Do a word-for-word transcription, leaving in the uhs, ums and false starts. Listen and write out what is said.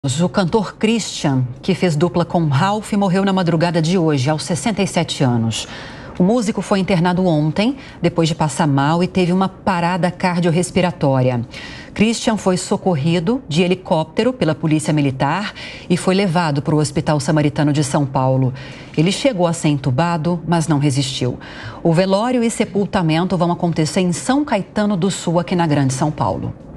O cantor Christian, que fez dupla com Ralph, morreu na madrugada de hoje, aos sessenta e sete anos. O músico foi internado ontem, depois de passar mal e teve uma parada cardiorrespiratória. Christian foi socorrido de helicóptero pela Polícia Militar e foi levado para o Hospital Samaritano de São Paulo. Ele chegou a ser entubado, mas não resistiu. O velório e sepultamento vão acontecer em São Caetano do Sul, aqui na Grande São Paulo.